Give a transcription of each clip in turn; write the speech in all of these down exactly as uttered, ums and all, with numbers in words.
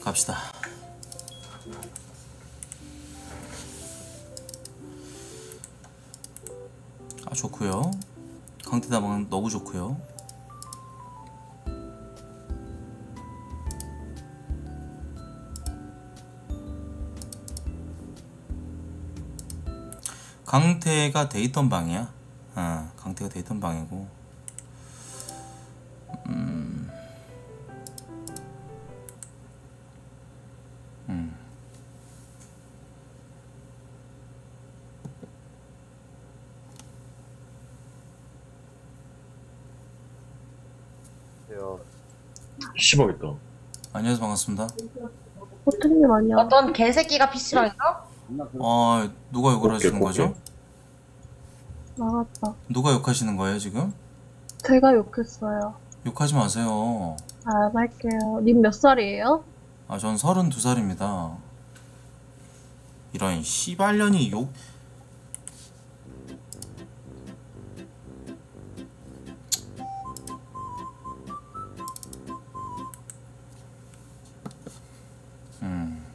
갑시다. 아 좋고요. 강태다방 너무 좋고요. 강태가 데이턴 방이야. 아, 강태가 데이턴 방이고. 음. 음. 씨발겠다. 안녕하세요, 반갑습니다. 호텔님 안녕. 어떤 개새끼가 피시방이죠? 아, 누가 욕을 오케이, 하시는 거죠? 오케이. 나갔다. 누가 욕하시는 거예요, 지금? 제가 욕했어요. 욕하지 마세요. 안 할게요. 님 몇 살이에요? 아, 전 서른두 살입니다. 이런 씨발년이 욕... 음...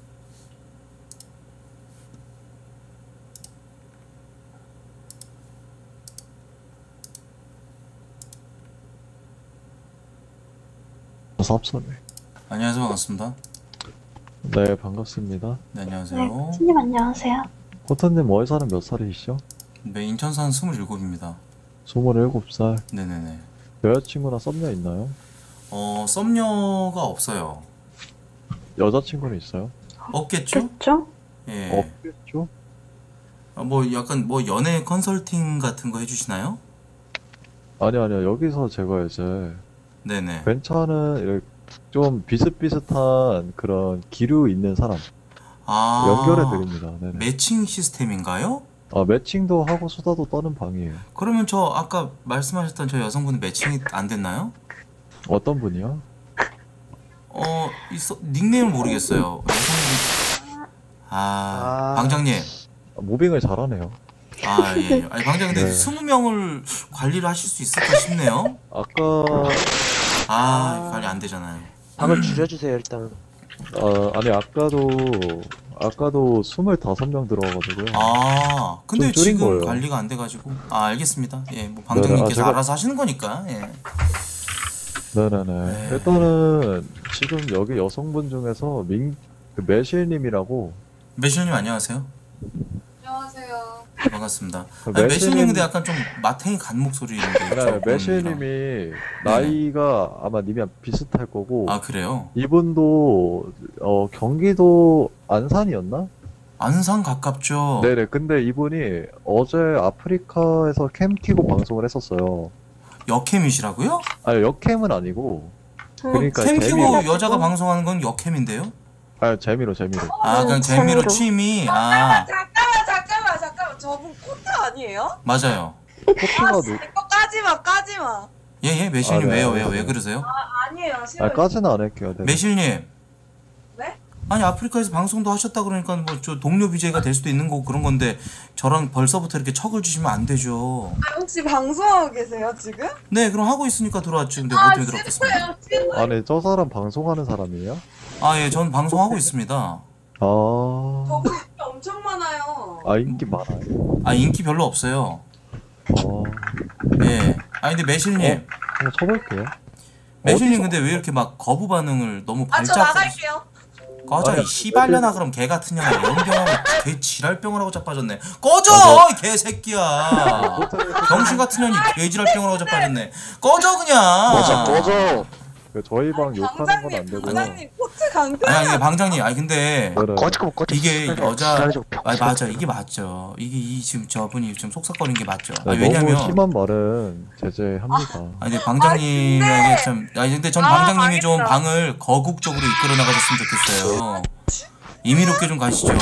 삽사네. 안녕하세요, 반갑습니다. 네, 반갑습니다. 네, 안녕하세요. 님 안녕하세요. 호터님 월사는 몇 살이시죠? 네, 인천 사는 스물일곱입니다. 스물일곱 살. 네네네. 여자친구나 썸녀 있나요? 어, 썸녀가 없어요. 여자친구는 있어요? 없겠죠? 그쵸? 예. 없겠죠? 어, 뭐 약간 뭐 연애 컨설팅 같은 거 해주시나요? 아니 아니요. 여기서 제가 이제 네네. 괜찮은 이렇게 좀 비슷비슷한 그런 기류 있는 사람 아, 연결해 드립니다. 네네. 매칭 시스템인가요? 아, 매칭도 하고 수다도 떠는 방이에요. 그러면 저 아까 말씀하셨던 저 여성분 매칭이 안 됐나요? 어떤 분이요? 어, 있어, 닉네임을 모르겠어요. 여성분. 아, 아. 방장님. 아, 무빙을 잘하네요. 아, 예. 아니, 방장님, 근데 네. 스무 명을 관리를 하실 수 있을까 싶네요. 아까 아, 관리 안 되잖아요. 방을 줄여주세요 일단. 아, 아니 아까도 아까도 스물다섯 명 들어와가지고요. 아, 근데 좀 줄인 지금 거예요. 관리가 안 돼가지고. 아, 알겠습니다. 예, 뭐 방장님께서 네네. 아, 제가- 알아서 하시는 거니까. 예. 네네네. 네. 일단은 지금 여기 여성분 중에서 민, 그 매실님이라고 매실님 안녕하세요. 안녕하세요. 네, 반갑습니다. 그 아니, 매실님- 매실님 근데 약간 좀 마탱이 간 목소리인데. 네, 저분이랑. 매실님이 나이가 아마 님이랑 비슷할 거고 아, 그래요? 이분도 어 경기도 안산이었나? 안산 가깝죠. 네네. 근데 이분이 어제 아프리카에서 캠 키고 방송을 했었어요. 역캠이시라고요? 아니 역캠은 아니고 그러니까 캠 재미로 키고 여자가 방송하는 건 역캠인데요? 아 재미로 재미로 아, 그냥 재미로 취미. 아, 잠깐만 잠깐만 잠깐만 저분 코트 아니에요? 맞아요. 코트가 누 이거 까지마 까지마 예, 예, 매실님 아, 네, 왜요, 네, 왜요, 네. 왜 그러세요? 아니에요 아 싫어요. 까지는 안 할게요. 네. 매실님. 네? 아니, 아프리카에서 방송도 하셨다 그러니까 뭐 저 동료 비제이가 될 수도 있는 거고 그런 건데 저랑 벌써부터 이렇게 척을 주시면 안 되죠. 아, 혹시 방송하고 계세요 지금? 네, 그럼 하고 있으니까 들어왔죠. 근데 뭐 아 때문에 들어왔겠습니다. 싫어요 싫어요. 아니 저 사람 방송하는 사람이에요? 아, 예, 전 방송하고 있습니다. 아, 저분 인기 엄청 많아요. 아 인기 많아요. 아, 인기 별로 없어요. 어, 예. 아, 근데 매실님. 한번 쳐볼게요. 매실님 어디서? 근데 왜 이렇게 막 거부 반응을 너무 아 저 발작 나갈게요. 꺼져 아니, 이 씨발년아. 그럼 개 같은 년아 연병하고 개 지랄병을 하고 자빠졌네. 꺼져 이 개새끼야. 병신 같은 년이 개 지랄병을 하고 자빠졌네. 꺼져 그냥. 꺼져. 그 저희 방 욕하는 건 안 방장님 되고요. 방장님 코트 강대. 아니, 아니 방장님, 아니 근데 네네. 꺼지고 꺼져. 이게 여자, 지랄하고 아 병신 맞아, 같은 이게 맞죠. 이게 이 지금 저분이 지금 속삭거리는 게 맞죠. 아, 네, 왜냐면 너무 심한 말은 제재합니다. 아니 근데 방장님에게 좀, 아니 근데 전 아, 방장님이 좀 망했다. 방을 거국적으로 이끌어 나가셨으면 좋겠어요. 임의롭게 좀 가시죠.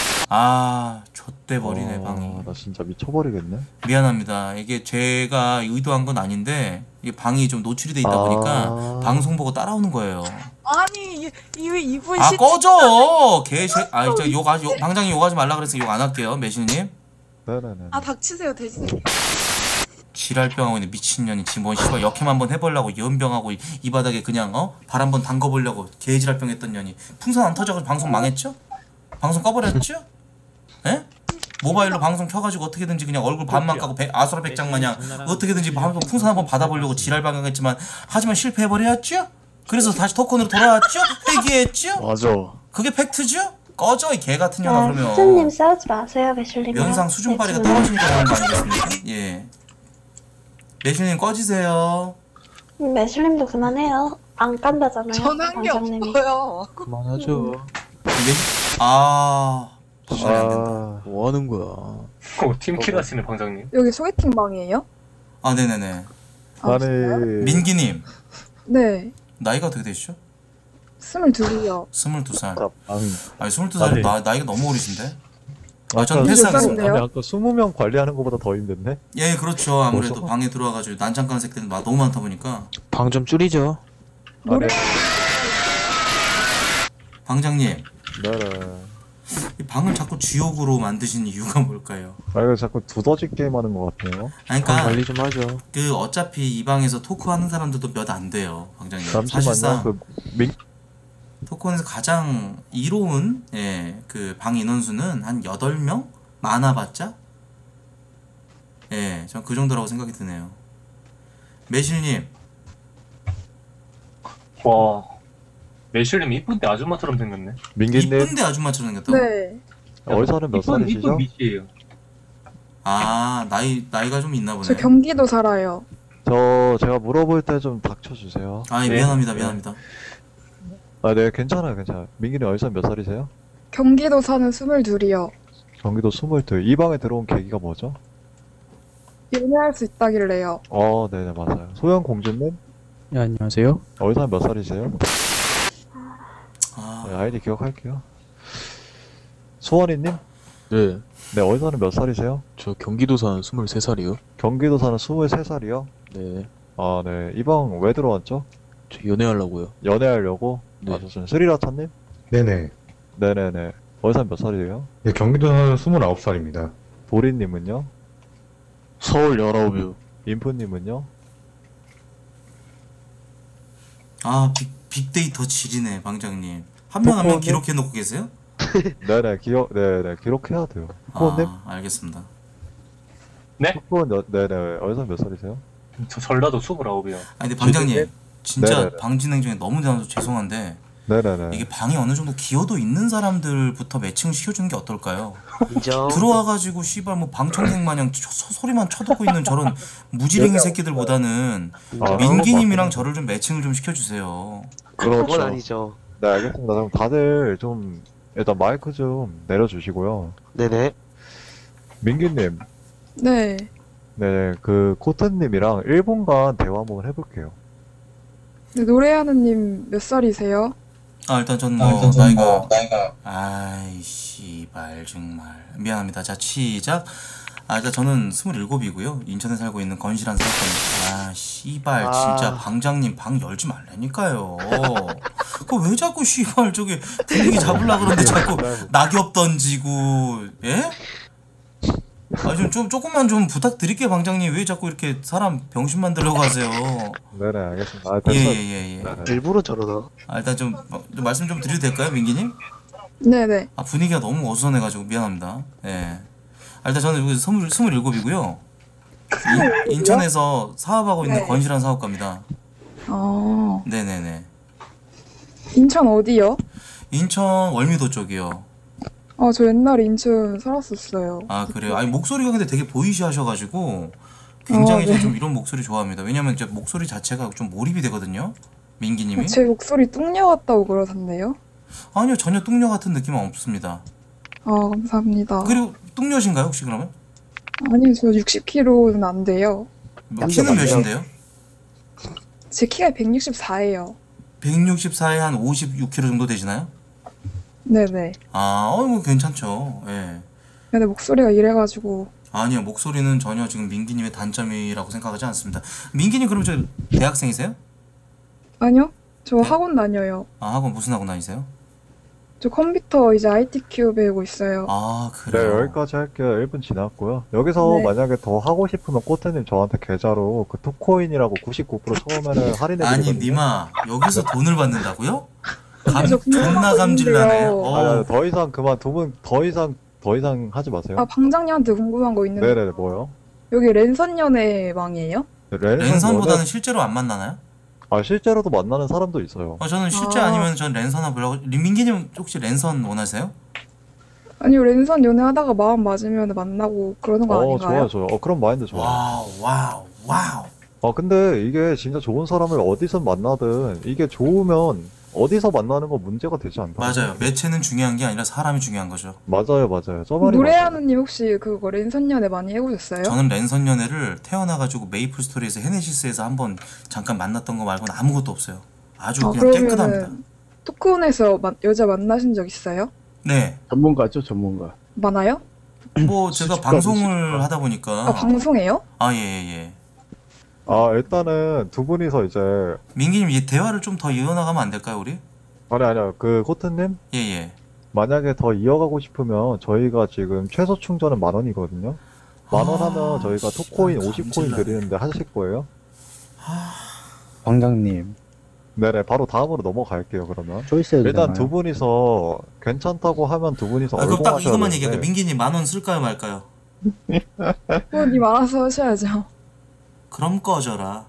아, 좆돼 버리네 방이. 아, 나 진짜 미쳐버리겠네. 미안합니다. 이게 제가 의도한 건 아닌데 이 방이 좀 노출이 돼 있다 보니까 아. 방송 보고 따라오는 거예요. 아니 이, 이 이분 아, 시 꺼져 개새. 아, 진짜 욕하지, 욕, 방장님 욕하지 말라 그래서 욕 안 할게요, 매실님. 네네네. 아 닥치세요 돼지 새끼. 지랄병 하고 있는 미친년이 지금 뭔 씨발 역행 한번 해보려고 연병하고 이, 이 바닥에 그냥 어? 발 한번 담궈보려고 개지랄병 했던 년이 풍선 안 터져가지고 방송 망했죠? 방송 꺼버렸죠? 에? 모바일로 방송 켜가지고 어떻게든지 그냥 얼굴 반만 까고 배, 아수라 백장 마냥 어떻게든지 방송 풍선 한번 받아보려고 지랄방송했지만 하지만 실패해버렸죠? 그래서 다시 토큰으로 돌아왔죠? 회귀했죠? 맞아. 그게 팩트죠? 꺼져 이 개같은 년아 아, 그러면 후트님 싸우지 마세요, 매슐님. 면상 수준발이가 떨어지니까 그런 거 아니겠습니까? 예. 매실님 꺼지세요. 매슐님도 그만해요. 안 깐다잖아요. 전한 게 방장님이. 없어요. 그만하죠. 매실 아 판단이 안 된다. 아, 뭐 하는 거야? 오, 팀킬 하시네 방장님. 여기 소개팅 방이에요? 아 네네네. 아, 진짜요? 아니 민기님 네. 나이가 어떻게 되시죠? 스물둘이요. 스물두 살. 방 아니 스물두 살 아니. 나 나이가 너무 어리신데? 아까 전 몇 패스하겠습니다. 살인데요? 아니 아까 스무 명 관리하는 것보다 더 힘든데? 예 그렇죠. 아무래도 벌써? 방에 들어와가지고 난장간 새끼들 막 너무 많다 보니까 방 좀 줄이죠. 노래 방장님 네네. 이 방을 자꾸 지옥으로 만드신 이유가 뭘까요? 아 이거 자꾸 두더지 게임 하는 것 같아요. 아니 방 그러니까 관리 좀 하죠. 그 어차피 이 방에서 토크하는 사람들도 몇 안 돼요, 방장님. 잠시만요. 사실상 그 민, 토크원에서 가장 이로운 예, 그 방 인원수는 한 여덟 명? 많아봤자? 예, 전 그 정도라고 생각이 드네요. 매실님, 와, 매실님 이쁜데 아줌마처럼 생겼네. 민기님 이쁜데 아줌마처럼 생겼다고? 네. 어디서는 몇 이쁜 살이시죠? 이쁜 미씨예요. 아, 나이, 나이가 좀 있나 보네. 저 경기도 살아요. 저 제가 물어볼 때 좀 닥쳐주세요. 아, 예, 네. 미안합니다, 네. 미안합니다. 아 네 괜찮아요 괜찮아요. 민기님 어디서 몇 살이세요? 경기도 사는 스물둘이요. 경기도 스물둘. 이 방에 들어온 계기가 뭐죠? 연애할 수 있다길래요. 어 네네 맞아요. 소영 공주님 네, 안녕하세요. 어디서 몇 살이세요? 아, 네, 아이디 기억할게요. 수원이님 네, 네 어디서는 몇 살이세요? 저 경기도 사는 스물세 살이요. 경기도 사는 스물세 살이요? 네, 아 네 이 방 왜 들어왔죠? 저 연애하려고요. 연애하려고? 네. 아 좋습니다. 스리라차님? 네네. 네네네. 어디서 몇 살이에요? 예, 경기도 사는 스물아홉 살입니다. 보리님은요? 서울 열아홉이요. 인프님은요? 아, 빅, 빅데이터 질이네, 방장님. 한 명 한 명 토크원님? 기록해놓고 계세요? 네네 기억 네네 기록해야 돼요. 후보님? 아, 알겠습니다. 후보는 여- 네네 어디서 몇 살이세요? 저 전라도 스물아홉이요. 아니, 근데 방장님, 진짜 네네네. 방진행 중에 너무 대단해서 죄송한데, 네네네. 이게 방에 어느 정도 기여도 있는 사람들부터 매칭을 시켜주는 게 어떨까요? 인정. 들어와가지고 씨발 뭐 방청객 마냥 초- 소, 소리만 쳐듣고 있는 저런 무지랭이 새끼들보다는 아, 민기님이랑 저를 좀 매칭을 좀 시켜주세요. 그건 그렇죠. 아니죠. 네 알겠습니다. 그럼 다들 좀 일단 마이크 좀 내려주시고요. 네네. 민기님, 네. 네 그 코트님이랑 일 분간 대화 한번 해볼게요. 네, 노래하는 님 몇 살이세요? 아 일단 전 뭐 나이가 아이 씨발 정말 미안합니다. 자 시작. 아 일단 저는 스물일곱이고요. 인천에 살고 있는 건실한 사업가입니다. 아 씨발 아. 진짜 방장님 방 열지 말라니까요. 그 왜 자꾸 씨발 저기 분위기 잡으려 그러는데 자꾸 낙엽 던지고 예? 아좀 좀 조금만 좀 부탁드릴게요 방장님. 왜 자꾸 이렇게 사람 병신 만들려고 하세요? 네네 알겠습니다. 아, 됐어요. 예예예 예, 예. 네네. 일부러 저러나? 아 일단 좀, 어, 좀 말씀 좀 드려도 될까요 민기님? 네네. 아 분위기가 너무 어수선해가지고 미안합니다. 예. 아, 일단 저는 여기 스물 스물일곱이고요. 인천에서 사업하고 있는 네. 건실한 사업가입니다. 어. 네네네. 인천 어디요? 인천 월미도 쪽이요. 아, 저 옛날에 인천 살았었어요. 아 그래요. 아니 목소리가 근데 되게 보이시하셔가지고 굉장히 어, 네. 좀 이런 목소리 좋아합니다. 왜냐면 이제 목소리 자체가 좀 몰입이 되거든요. 민기님이. 제 목소리 뚱녀 같다고 그러던데요? 아니요 전혀 뚱녀 같은 느낌은 없습니다. 아, 감사합니다. 그리고 뚱녀신가요 혹시 그러면? 아니, 저 육십 킬로그램은 안 돼요. 뭐 키는 몇인데요? 제 키가 백육십사예요. 백육십사에 한 오십육 킬로그램 정도 되시나요? 네네. 아, 어, 뭐 괜찮죠. 예. 근데 목소리가 이래가지고. 아니요, 목소리는 전혀 지금 민기님의 단점이라고 생각하지 않습니다. 민기님 그럼 저 대학생이세요? 아니요? 저 네? 학원 다녀요. 아, 학원 무슨 학원 다니세요? 저 컴퓨터 이제 아이티큐 배우고 있어요. 아 네, 그래요. 여기까지 할게요. 일 분 지났고요. 여기서 네. 만약에 더 하고 싶으면 코트님 저한테 계좌로 그 투코인이라고 구십구 퍼센트 처음에는 할인해드리거든요. 아니 니마 여기서 돈을 받는다고요? 감, 저 궁금한 존나 거 감질나네. 있는데요. 어. 아니, 아니, 더 이상 그만 두 분 더 이상 더 이상 하지 마세요. 아, 방장님한테 궁금한 거 있는데 네네 뭐요? 여기 랜선 연애 방이에요? 랜선 랜선보다는 연애- 실제로 안 만나나요? 아 실제로도 만나는 사람도 있어요. 어, 저는 실제 아. 아니면 전 랜선 보려고. 민기님 혹시 랜선 원하세요? 아니요, 랜선 연애하다가 마음 맞으면 만나고 그러는 거 어 아닌가요? 좋아요 좋아요. 어 그런 마인드 좋아요. 와우 와우 와우. 아 근데 이게 진짜 좋은 사람을 어디서 만나든 이게 좋으면 어디서 만나는 건 문제가 되지 않다. 맞아요. 매체는 중요한 게 아니라 사람이 중요한 거죠. 맞아요 맞아요. 저 말이 맞아요. 노래하는님 혹시 그거 랜선 연애 많이 해보셨어요? 저는 랜선 연애를 태어나가지고 메이플 스토리에서 헤네시스에서 한번 잠깐 만났던 거 말고는 아무것도 없어요. 아주 아, 그냥 깨끗합니다. 그러면은 토크온에서 마- 여자 만나신 적 있어요? 네. 전문가죠, 전문가. 많아요? 뭐 제가 수집가죠, 방송을 수집가. 하다 보니까 아, 방송해요? 아 예 예, 예. 아 일단은 두 분이서 이제 민기님 이 대화를 좀 더 이어나가면 안 될까요 우리? 아니 아니요 그 코트님 예예. 만약에 더 이어가고 싶으면 저희가 지금 최소 충전은 만 원이거든요. 만 원 아, 하면 저희가 토코인 씨발, 오십 코인 감질나네. 드리는데 하실 거예요? 방장님, 네네 바로 다음으로 넘어갈게요 그러면. 초이스 해도 일단 되나요? 두 분이서 괜찮다고 하면 두 분이서 아 그럼 딱 얼공하셔야 이것만 되는데 얘기할게요. 민기님 만 원 쓸까요 말까요? 어, 님 알아서 하셔야죠. 그럼 꺼져라.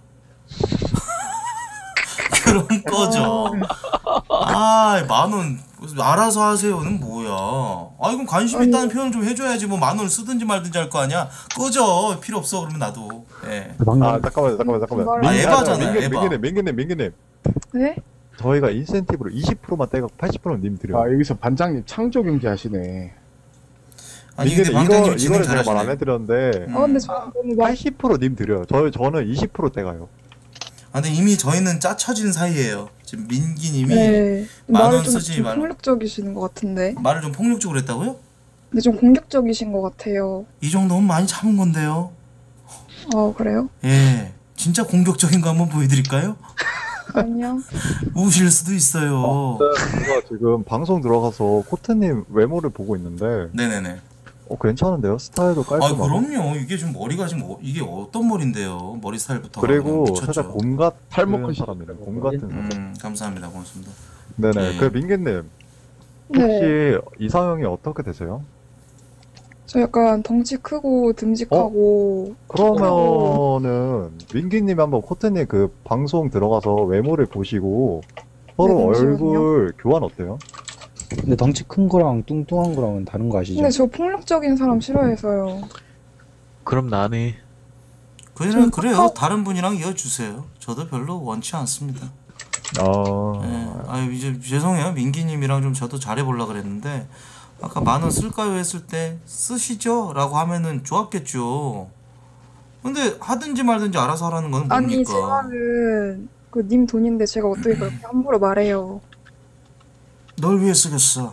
그럼 꺼져. 아, 만 원 알아서 하세요는 뭐야? 아, 이건 관심 아니. 있다는 표현 좀 해줘야지. 뭐 만 원 쓰든지 말든지 할 거 아니야. 꺼져. 필요 없어. 그러면 나도. 예. 방장, 아 잠깐만요 잠깐만요 잠깐만요. 아, 민- 에바잖아요, 민기- 에바. 민기님 민기님 민기님 네? 저희가 인센티브로 이십 퍼센트만 떼갖고 팔십 퍼센트는 님 드려요. 아, 여기서 반장님 창조 경제 하시네. 아니 근데 민기님 방장님 이거 진행 이거를 제가 말 안 잘하시네. 해드렸는데 음. 아, 근데 저 너무 말 팔십 퍼센트 님 드려요. 저 저는 이십 퍼센트 떼가요. 아, 근데 이미 저희는 짜쳐진 사이예요. 지금 민기님이 네. 만원 말을 좀, 쓰지 좀 말- 폭력적이신 것 같은데. 말을 좀 폭력적으로 했다고요? 근데 좀 공격적이신 것 같아요. 이 정도면 많이 참은 건데요. 아, 그래요? 예. 진짜 공격적인 거 한번 보여드릴까요? 아니요. 우실 수도 있어요. 제가 지금 방송 들어가서 코트님 외모를 보고 있는데 네네네. 어 괜찮은데요? 스타일도 아 깔끔하고 그럼요. 이게 좀 머리가 지금 어, 이게 어떤 머리인데요? 머리 스타일부터 그리고 그냥 미쳤죠. 살짝 곰 같은 탈모 크시- 사람이네. 곰 같은 사람. 음 감사합니다. 고맙습니다. 네네. 예. 그 민기님 혹시 네. 이상형이 어떻게 되세요? 저 약간 덩치 크고 듬직하고 그러면은 민기님이 한번 코트님 그 방송 들어가서 외모를 보시고 서로 네, 잠시만요. 얼굴 교환 어때요? 근데 덩치 큰 거랑 뚱뚱한 거랑은 다른 거 아시죠? 근데 저 폭력적인 사람 싫어해서요. 그럼 나네. 그래 좀 그래요. 카카오- 다른 분이랑 이어주세요. 저도 별로 원치 않습니다. 아 예. 아유 이제 죄송해요. 민기님이랑 좀 저도 잘해보려 그랬는데 아까 만 원 쓸까요 했을 때 쓰시죠라고 하면은 좋았겠죠. 근데 하든지 말든지 알아서 하라는 건 아니, 뭡니까? 제 말은 그 님 돈인데 제가 어떻게 그렇게 함부로 말해요. 널 위해 쓰겠어.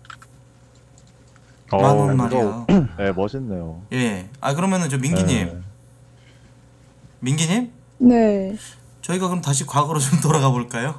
어, 만 원 이거- 말이야. 네 멋있네요. 예. 아 그러면은 저 민기님, 네. 민기님, 네. 저희가 그럼 다시 과거로 좀 돌아가 볼까요?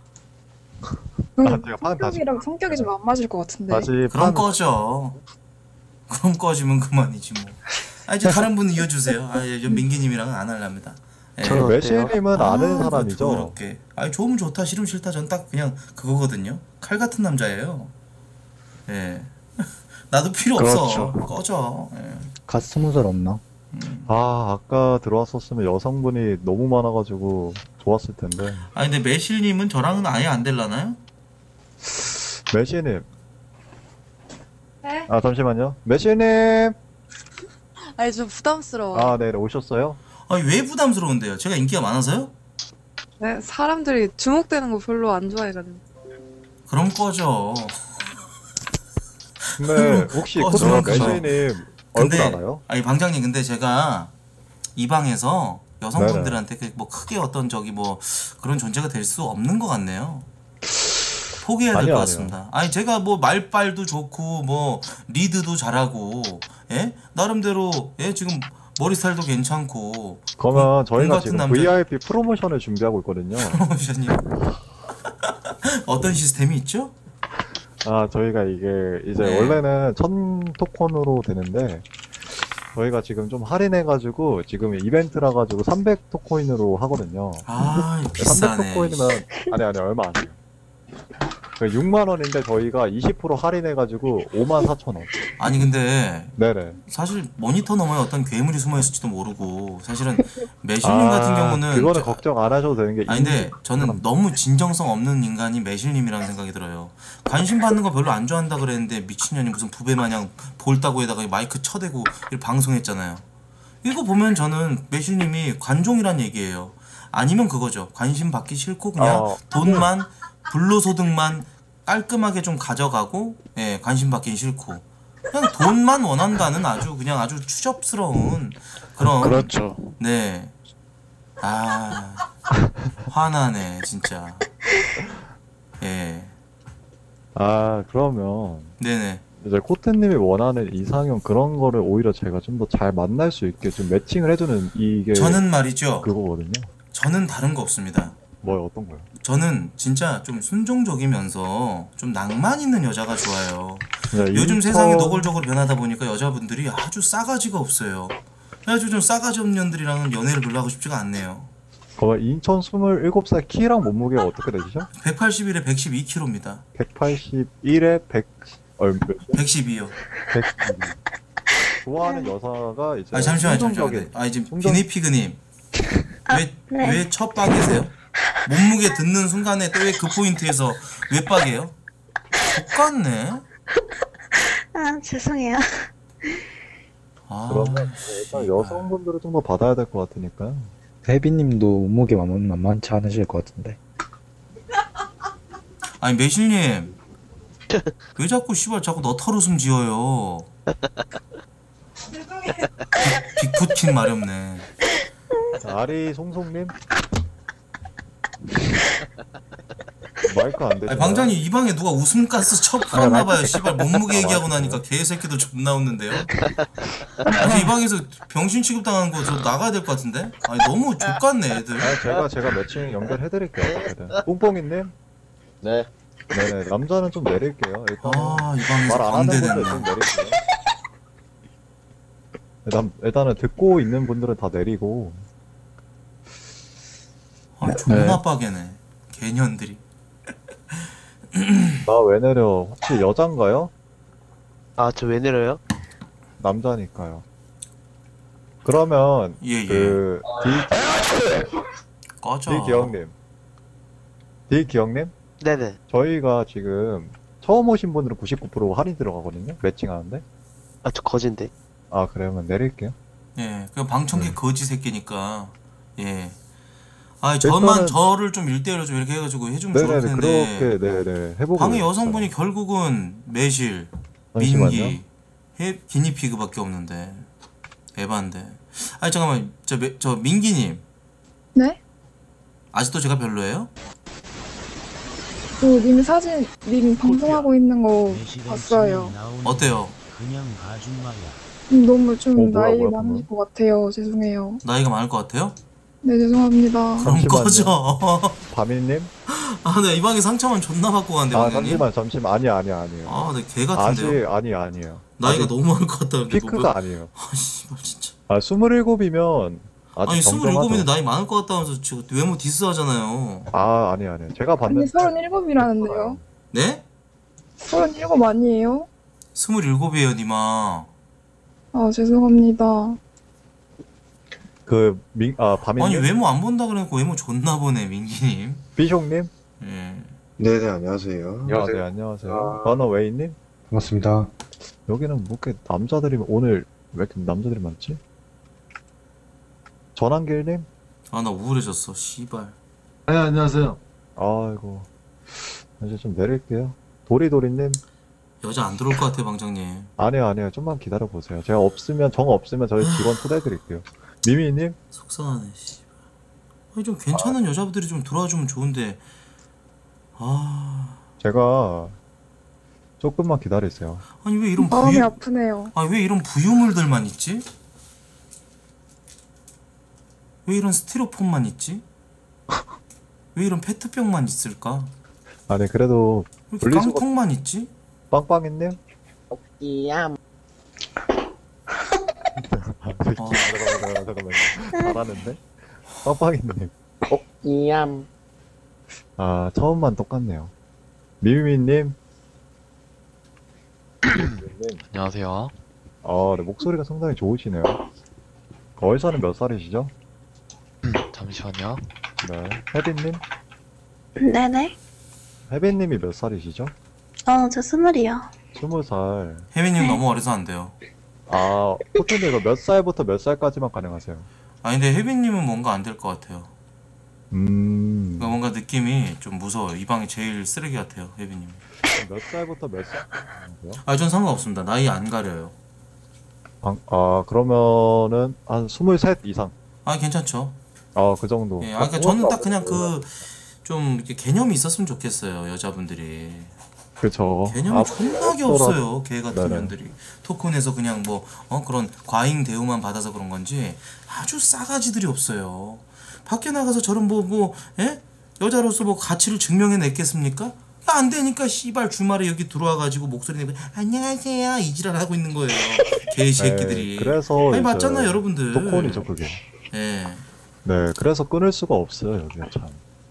그 아, 제가 판 다시- 성격이랑 성격이 좀 안 맞을 것 같은데. 다시 그럼 판 꺼져. 그럼 꺼지면 그만이지 뭐. 아 이제 다른 분 이어주세요. 아 예, 저 민기님이랑은 안 할랍니다. 예. 그 메시님은 아는 그거 사람이죠? 더럽게. 아 좋으면 좋다, 싫으면 싫다. 전 딱 그냥 그거거든요. 칼 같은 남자예요. 예. 나도 필요 없어. 꺼져. 예. 가스무설 없나? 아 아까 들어왔었으면 여성분이 너무 많아가지고 좋았을 텐데. 아 근데 매실님은 저랑은 아예 안 될라나요? 메시님. 네? 아 잠시만요. 메시님. 아니 좀 부담스러워. 아 네 오셨어요? 아니 왜 부담스러운데요? 제가 인기가 많아서요? 네, 사람들이 주목되는 거 별로 안 좋아해가지고. 그럼 꺼져. 근데 혹시 어, 코트 저는 그죠. 메시님 얼굴 근데 알아요? 아니 방장님 근데 제가 이 방에서 여성분들한테 그 뭐 크게 어떤 저기 뭐 그런 존재가 될 수 없는 것 같네요. 포기해야 될 아니요, 것 아니요. 같습니다. 아니 제가 뭐 말빨도 좋고 뭐 리드도 잘하고 예 나름대로 예 지금 머리 스타일도 괜찮고 그러면 공 저희가 같은 지금 남자. 브이아이피 프로모션을 준비하고 있거든요. 프로모션이 어떤 시스템이 있죠? 아, 저희가 이게 이제 네. 원래는 천 토큰으로 되는데 저희가 지금 좀 할인해가지고 지금 이벤트라 가지고 삼백 토코인으로 하거든요. 아 삼백 비싸네. 토코인이면 아니 아니 얼마 안 해요. 그 육만 원인데 저희가 이십 퍼센트 할인해가지고 오만 사천 원. 아니 근데 네네. 사실 모니터 너머에 어떤 괴물이 숨어 있을지도 모르고 사실은 매실님 같은 경우는 아, 그거는 저- 걱정 안 하셔도 되는 게 아니 근데 이- 저는 너무 진정성 없는 인간이 매실님이라는 생각이 들어요. 관심 받는 거 별로 안 좋아한다 그랬는데 미친년이 무슨 부배 마냥 볼따구에다가 마이크 쳐대고 이렇게 방송했잖아요. 이거 보면 저는 매실님이 관종이란 얘기예요. 아니면 그거죠. 관심 받기 싫고 그냥 어. 돈만 불로소득만 깔끔하게 좀 가져가고 예, 관심 받긴 싫고 그냥 돈만 원한다는 아주 그냥 아주 추접스러운 그런 그렇죠. 네. 아, 화나네, 진짜. 예. 아 그러면 네네. 이제 코트님이 원하는 이상형 그런 거를 오히려 제가 좀 더 잘 만날 수 있게 좀 매칭을 해주는 이게 저는 말이죠. 그거거든요. 저는 다른 거 없습니다. 뭐 어떤 거요? 저는 진짜 좀 순종적이면서 좀 낭만 있는 여자가 좋아요. 그냥 요즘 인턴- 세상이 노골적으로 변하다 보니까 여자분들이 아주 싸가지가 없어요. 아주 좀 싸가지 없는 년들이랑은 연애를 별로 하고 싶지가 않네요. 어, 인천 스물일곱 살 키랑 몸무게가 어떻게 되시죠? 백팔십일에 백십이 킬로그램입니다. 백팔십일에 백 얼마? 백십이요. 백십이. 좋아하는 여사가 이제 아 잠시만요, 잠시만요. 순종적인- 아 지금 순종- 비니피그님 왜 네. 왜 첫 박이세요? 몸무게 듣는 순간에 또 왜 그 포인트에서 왜 박이에요? 똑같네. 아, 죄송해요. 아, 그러면 일단 여성분들을 좀 더 받아야 될 것 같으니까. 혜비님도 몸무게 만- 만만치 않으실 것 같은데. 아니 매실님 왜 자꾸 씨발 자꾸 너 털웃음 지어요? 빅- 빅푸틴 마렵네. 아리 송송님? 마이크 안 되죠? 아니 방장님 이 방에 누가 웃음가스 쳐 아, 풀었나봐요. 씨발 몸무게 얘기하고 나니까 개새끼도 존나 웃는데요. 아니 이 방에서 병신 취급당한 거 저 나가야 될 것 같은데? 아니 너무 족같네 애들. 아, 제가 제가 매칭 연결해드릴게요. 어떻게든. 뽕뽕이님? 네. 네네. 남자는 좀 내릴게요. 일단 아 이 방에서 말 안 하는 분들 좀 광대됐네. 내릴게요. 일단 일단은 듣고 있는 분들은 다 내리고. 아 존나 빠개네. 개년들이. 나 왜 내려? 혹시 여잔가요? 아, 저 왜 내려요? 남자니까요. 그러면 예예. 그 D 꺼져. D 기영님, D 기영님, 네네. 저희가 지금 처음 오신 분들은 구십구 퍼센트 할인 들어가거든요. 매칭하는데. 아, 저 거진데. 아 그러면 내릴게요. 예, 그 방청객 네. 거지 새끼니까. 예. 아, 저만 일단은- 저를 좀 일대일로 좀 이렇게 해가지고 해주면 좋을 네네네 텐데. 그렇게 네네 해보고. 방에 있어요. 여성분이 결국은 매실, 잠시만요. 민기, 해, 기니피그밖에 없는데 에반데. 아니 잠깐만, 저, 매, 저 민기님 네? 아직도 제가 별로예요? 그 님 사진, 님 방송하고 있는 거 봤어요. 어때요? 음, 너무 좀 어, 뭐야, 나이 뭐야, 많으실 것 같아요. 죄송해요. 나이가 많을 것 같아요? 네, 죄송합니다. 그럼 잠시만요. 꺼져. 바민님? 아, 나 이 방에 상처만 존나 받고 가는데 아 방장님. 잠시만 잠시만 아니 아니 아니에요. 아, 내 개 같은데요. 아직 아니 아니에요. 나이가 아직 너무 많을 것 같다는데. 뭐 피크가 아니에요. 아, 씨발 진짜. 아 스물일곱이면 아직 아니 정정하죠. 스물일곱인데 나이 많을 것 같다면서 지금 외모 디스하잖아요. 아 아니 아니 제가 아니, 봤는 서른일곱이라는데요? 네? 서른일곱 아니에요? 스물일곱이에요 니마. 아, 죄송합니다. 그민아 바민님 아니 외모 안 본다 그래놓고 외모 존나 보네 민기님. 비숑님 예. 네네, 안녕하세요. 안녕하세요. 네, 안녕하세요. 바너 웨이님 반갑습니다. 여기는 뭐 이렇게 남자들이 오늘 왜 이렇게 남자들이 많지? 전한길님 아 나 우울해졌어 씨발. 네, 안녕하세요. 아이고 이제 좀 내릴게요. 도리도리님 여자 안 들어올 것 같아 방장님. 아니요 아니요 좀만 기다려 보세요. 제가 없으면 정 없으면 저희 직원 초대해드릴게요. 미미님 속상하네 씨발. 아니 좀 괜찮은 여자분들이 좀 들어와주면 좋은데. 아 제가 조금만 기다리세요. 아니 왜 이런 마음이 부유 아프네요. 아니 왜 이런 부유물들만 있지? 왜 이런 스티로폼만 있지? 왜 이런 페트병만 있을까? 아니 그래도 왜 이렇게 분리수거- 깡통만 있지? 빵빵이님? 띠암. 아, 잠깐만, 잠깐만, 잠깐만. 잘하는데? 빵빵이님. 띠암. 아, 처음만 똑같네요. 미미미님. 미미미님. 안녕하세요. 아, 네, 목소리가 상당히 좋으시네요. 거의사는 몇 살이시죠? 잠시만요. 네. 혜빈님? 네네. 혜빈님이 몇 살이시죠? 어, 저 스물이요. 스무 살. 혜민님 너무 어려서 안 돼요. 아, 포트님 이거 몇 살부터 몇 살까지만 가능하세요? 아니 근데 혜빈님은 뭔가 안 될 것 같아요. 음. 그러니까 뭔가 느낌이 좀 무서워요. 이 방이 제일 쓰레기 같아요, 혜빈님. 몇 살부터 몇 살? 가능하세요? 아, 전 상관없습니다. 나이 안 가려요. 방- 아, 그러면은 한 스물셋 이상. 아, 괜찮죠. 아, 그 정도. 예, 아, 그러니까 저는 딱 그냥 그 좀 이렇게 개념이 있었으면 좋겠어요, 여자분들이. 그쵸. 개념이 아, 존나게 없더라도- 없어요, 개 같은 네네. 년들이. 토큰에서 그냥 뭐 어, 그런 과잉 대우만 받아서 그런 건지 아주 싸가지들이 없어요. 밖에 나가서 저런 뭐 뭐 예? 여자로서 뭐 가치를 증명해 냈겠습니까? 안 되니까 씨발 주말에 여기 들어와가지고 목소리 내고 안녕하세요 이지랄 하고 있는 거예요. 개새끼들이. 네, 그래서 아니 이제 맞잖아요, 여러분들. 토콘이죠, 그게. 예. 네, 그래서 끊을 수가 없어요, 여기가 참.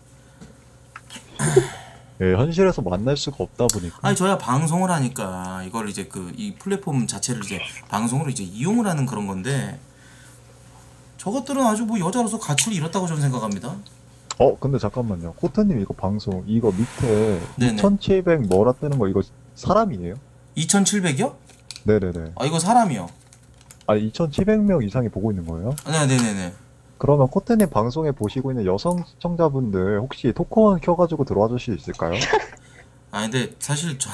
예, 현실에서 만날 수가 없다 보니까. 아니 저야 방송을 하니까 이걸 이제 그 이 플랫폼 자체를 이제 방송으로 이제 이용을 하는 그런 건데 저것들은 아주 뭐 여자로서 가치를 잃었다고 저는 생각합니다. 어, 근데 잠깐만요. 코트님 이거 방송, 이거 밑에 네네. 이천칠백 뭐라 뜨는 거 이거 사람이에요? 이천칠백이요? 네네네. 아 이거 사람이요. 아, 이천칠백 명 이상이 보고 있는 거예요? 네, 네네네. 그러면 코트님 방송에 보시고 있는 여성 시청자분들 혹시 토크원 켜가지고 들어와 주실 수 있을까요? 아 근데 사실 저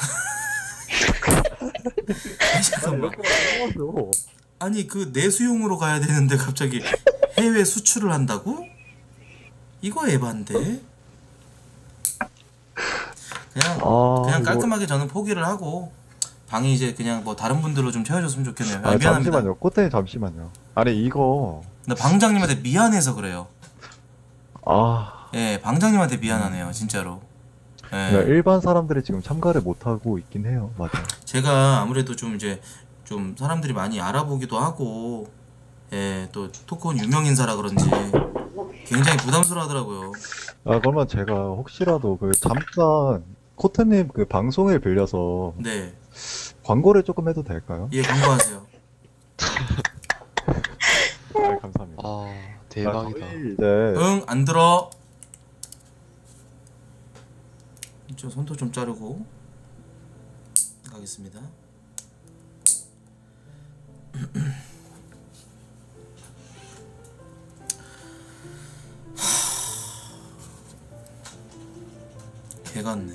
잠깐만. 아니 그 내수용으로 가야 되는데 갑자기 해외 수출을 한다고? 이거 에반데? 그냥 아, 그냥 이거- 깔끔하게 저는 포기를 하고 방이 이제 그냥 뭐 다른 분들로 좀 채워줬으면 좋겠네요. 아, 아, 미안합니다. 잠시만요. 코트님 잠시만요. 아니, 이거. 근데 방장님한테 미안해서 그래요. 아. 예, 방장님한테 미안하네요, 진짜로. 예. 그냥 일반 사람들이 지금 참가를 못하고 있긴 해요. 맞아요. 제가 아무래도 좀 이제 좀 사람들이 많이 알아보기도 하고, 예, 또 토크온 유명 인사라 그런지 굉장히 부담스러워하더라고요. 아, 그러면 제가 혹시라도 그 잠깐 코트님 그 방송을 빌려서 네, 광고를 조금 해도 될까요? 예, 광고하세요. 네, 감사합니다. 아, 아, 대박이다. 저희 이제 응, 안 들어. 저 손도 좀 자르고 가겠습니다. 개 같네.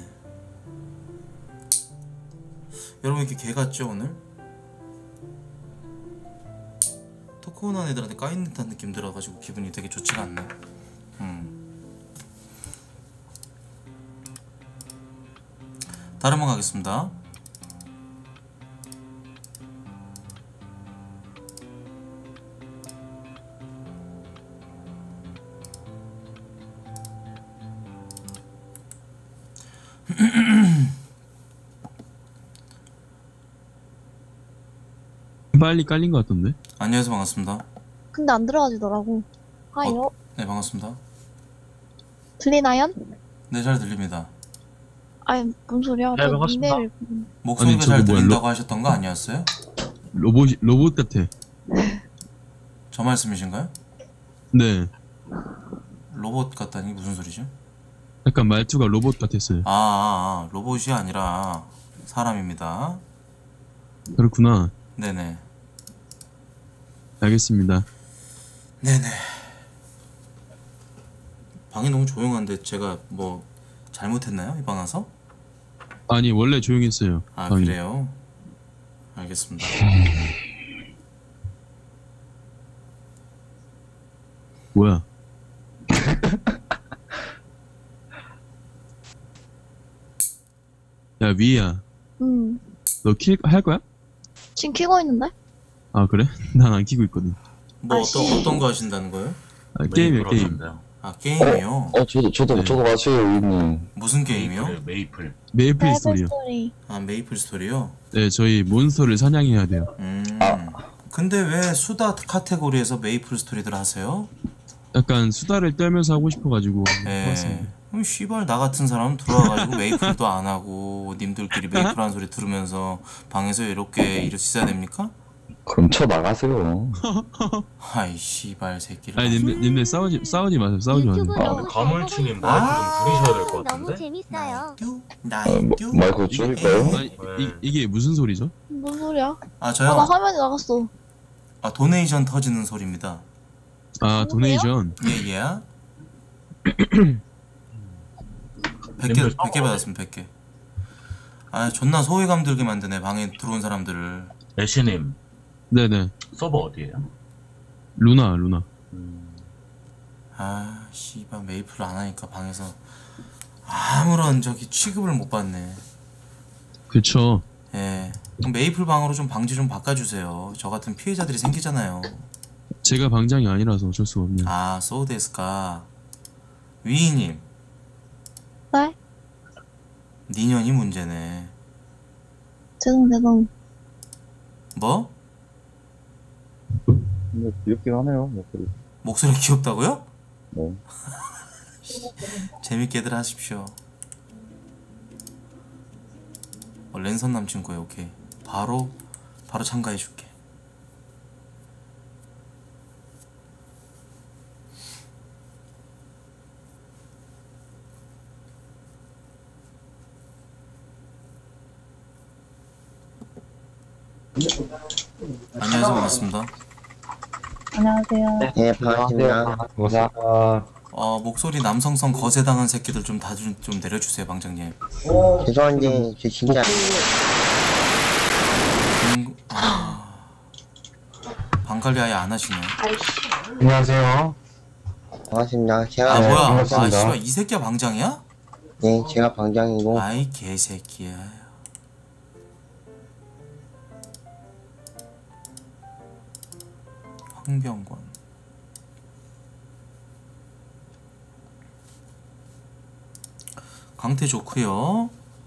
여러분 이렇게 개 같죠 오늘? 토크온한 애들한테 까인 듯한 느낌 들어가지고 기분이 되게 좋지가 않네. 음. 다른 번 가겠습니다. 빨리 깔린 것 같던데? 안녕하세요, 반갑습니다. 근데 안 들어가지더라고. 하이요. 네, 반갑습니다. 들리나요? 네, 잘 들립니다. 아니, 뭔 소리야. 네, 저 반갑습니다. 닉네임을 목소리가 아니, 잘 저거 뭐야, 들린다고 하셨던 거 아니었어요? 로봇, 로봇 같아. 저 말씀이신가요? 네. 로봇 같다니 무슨 소리죠? 약간 말투가 로봇 같았어요. 아, 아, 아 로봇이 아니라 사람입니다. 그렇구나. 네네. 알겠습니다. 네네. 방이 너무 조용한데 제가 뭐 잘못했나요? 이 방 와서? 아니, 원래 조용했어요. 아, 방이. 그래요? 알겠습니다. 뭐야? 야, 위야. 음. 너 킬, 할 거야? 지금 키고 있는데? 아, 그래? 난 안 키고 있거든. 뭐 아, 어떤 씨. 어떤 거 하신다는 거예요? 아, 게임이야, 게임. 아 게임이요? 어, 저도, 저도, 네. 저도 맞춰요, 유님. 무슨 게임이요? 메이플, 메이플. 메이플 셀프 스토리요. 스토리. 아 메이플 스토리요? 네, 저희 몬스터를 사냥해야 돼요. 음. 근데 왜 수다 카테고리에서 메이플 스토리들 하세요? 약간 수다를 떨면서 하고 싶어가지고 예. 해봤습니다. 그럼 씨발 나 같은 사람은 들어와가지고 메이플도 안 하고 님들끼리 메이플 하는 소리 들으면서 방에서 이렇게 이렇게 있어야 됩니까? 그럼 쳐 나가세요. 아이 씨발 새끼를. 아니 님들, 님들 싸우지 싸우지 마세요. 싸우지 마세요. 아, 가물치님 마이크 좀 줄이셔야 될 것 같은데? 재밌어요. 나이듀? 어, 마이크 줄일까요? 아니 이, 이게 무슨 소리죠? 뭔 소리야? 아 아, 나 저요? 화면이 나갔어. 아 도네이션 터지는 소리입니다. 아 도네이션. 예예. 백 개 님들 백 개 받았습니다. 백 개. 아 존나 소외감 들게 만드네 방에 들어온 사람들을. 애쉬님 네네. 서버 어디에요? 루나 루나. 아 씨발 메이플을 안 하니까 방에서 아무런 저기 취급을 못 받네. 그쵸. 예. 그럼 메이플 방으로 좀 방지 좀 바꿔주세요. 저 같은 피해자들이 생기잖아요. 제가 방장이 아니라서 어쩔 수가 없네요. 아 소데스까. 위희님. 네? 니년이 문제네. 죄송, 죄송. 뭐? 근데 귀엽긴 하네요, 목소리. 목소리 귀엽다고요? 네. 재밌게들 하십시오. 어, 랜선 남친구야. 오케이. 바로 바로 참가해줄게. 안녕하세요. 반갑습니다. 안녕하세요. 네, 반갑습니다. 고맙습니다. 어 목소리 남성성 거세당한 새끼들 좀 다 좀 좀 내려주세요, 방장님. 죄송한데, 저 진짜. 음, 아, 방관리 아예 안 하시네. 안녕하세요. 반갑습니다. 제가, 아 뭐야? 아 반갑습니다. 씨발 이 새끼야 방장이야? 네, 제가 방장이고, 아이 개새끼야. 황병권. 강태 좋고요.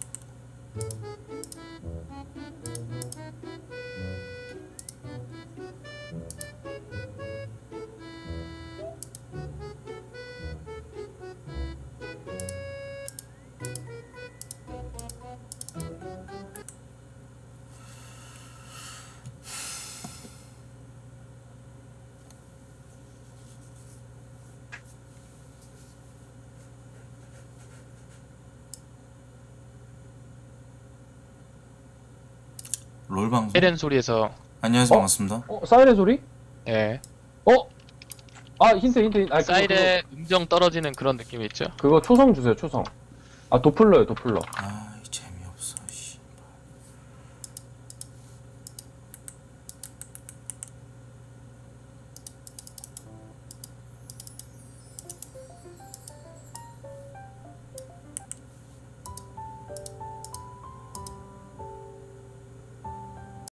롤 방송. 사이렌 소리에서 안녕하세요. 반갑습니다. 어, 사이렌 소리? 예. 어? 아, 힌트, 힌트, 힌트. 아, 그거, 사이렌 음정 떨어지는 그런 느낌이 있죠. 그거, 그거 초성 주세요, 초성. 아, 도플러요, 도플러. 아